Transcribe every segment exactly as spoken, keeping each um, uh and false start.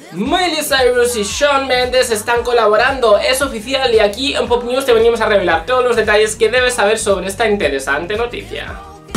Miley Cyrus y Shawn Mendes están colaborando, es oficial, y aquí en Pop News te venimos a revelar todos los detalles que debes saber sobre esta interesante noticia.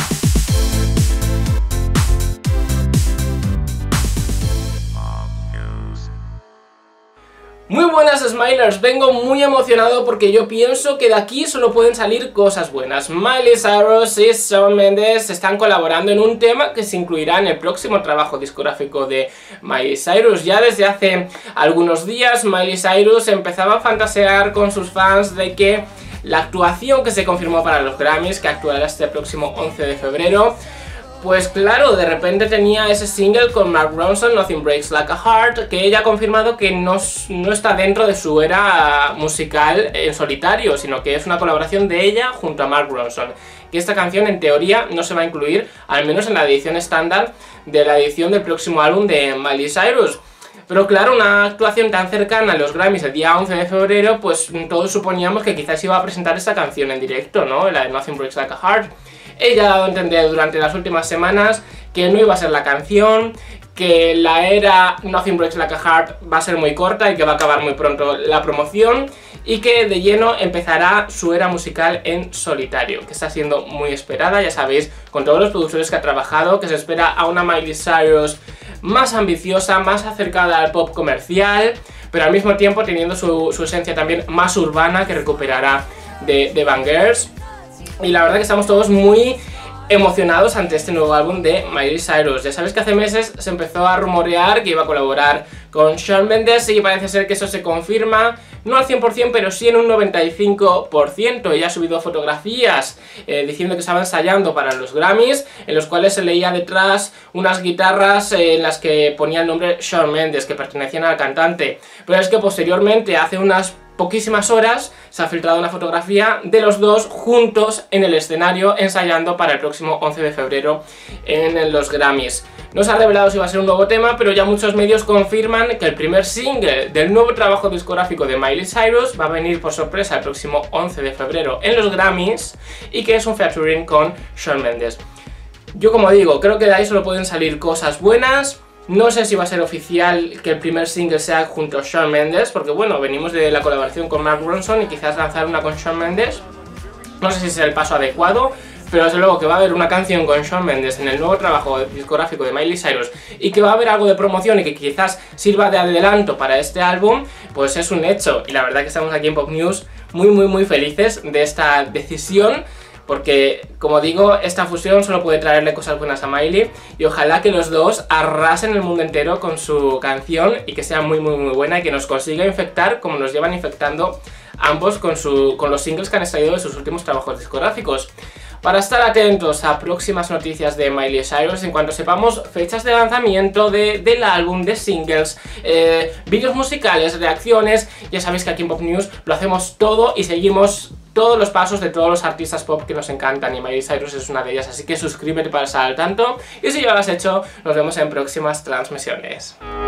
Muy buenas Smilers, vengo muy emocionado porque yo pienso que de aquí solo pueden salir cosas buenas. Miley Cyrus y Shawn Mendes están colaborando en un tema que se incluirá en el próximo trabajo discográfico de Miley Cyrus. Ya desde hace algunos días Miley Cyrus empezaba a fantasear con sus fans de que la actuación que se confirmó para los Grammys, que actuará este próximo once de febrero, pues claro, de repente tenía ese single con Mark Ronson, Nothing Breaks Like a Heart, que ella ha confirmado que no, no está dentro de su era musical en solitario, sino que es una colaboración de ella junto a Mark Ronson. Que esta canción en teoría no se va a incluir, al menos en la edición estándar de la edición del próximo álbum de Miley Cyrus. Pero claro, una actuación tan cercana a los Grammys el día once de febrero, pues todos suponíamos que quizás iba a presentar esta canción en directo, ¿no? La de Nothing Breaks Like a Heart. Ella ha dado a entender durante las últimas semanas que no iba a ser la canción, que la era Nothing Breaks Like a Heart va a ser muy corta y que va a acabar muy pronto la promoción, y que de lleno empezará su era musical en solitario, que está siendo muy esperada, ya sabéis, con todos los productores que ha trabajado, que se espera a una Miley Cyrus más ambiciosa, más acercada al pop comercial, pero al mismo tiempo teniendo su, su esencia también más urbana, que recuperará de, de Bangers. Y la verdad que estamos todos muy emocionados ante este nuevo álbum de Miley Cyrus. Ya sabéis que hace meses se empezó a rumorear que iba a colaborar con Shawn Mendes y parece ser que eso se confirma, no al cien por cien, pero sí en un noventa y cinco por ciento. Ella ha subido fotografías eh, diciendo que estaba ensayando para los Grammys, en los cuales se leía detrás unas guitarras eh, en las que ponía el nombre Shawn Mendes, que pertenecían al cantante. Pero es que posteriormente, hace unas poquísimas horas, se ha filtrado una fotografía de los dos juntos en el escenario ensayando para el próximo once de febrero en los Grammys. No se ha revelado si va a ser un nuevo tema, pero ya muchos medios confirman que el primer single del nuevo trabajo discográfico de Miley Cyrus va a venir por sorpresa el próximo once de febrero en los Grammys, y que es un featuring con Shawn Mendes. Yo, como digo, creo que de ahí solo pueden salir cosas buenas. No sé si va a ser oficial que el primer single sea junto a Shawn Mendes, porque bueno, venimos de la colaboración con Mark Ronson y quizás lanzar una con Shawn Mendes. No sé si es el paso adecuado, pero desde luego que va a haber una canción con Shawn Mendes en el nuevo trabajo discográfico de Miley Cyrus, y que va a haber algo de promoción y que quizás sirva de adelanto para este álbum, pues es un hecho. Y la verdad que estamos aquí en Pop News muy muy muy felices de esta decisión, porque, como digo, esta fusión solo puede traerle cosas buenas a Miley, y ojalá que los dos arrasen el mundo entero con su canción y que sea muy muy muy buena y que nos consiga infectar como nos llevan infectando ambos con, su, con los singles que han extraído de sus últimos trabajos discográficos. Para estar atentos a próximas noticias de Miley Cyrus, en cuanto sepamos fechas de lanzamiento de, del álbum, de singles, eh, vídeos musicales, reacciones, ya sabéis que aquí en Pop News lo hacemos todo y seguimos todos los pasos de todos los artistas pop que nos encantan, y Miley Cyrus es una de ellas, así que suscríbete para estar al tanto, y si ya lo has hecho, nos vemos en próximas transmisiones.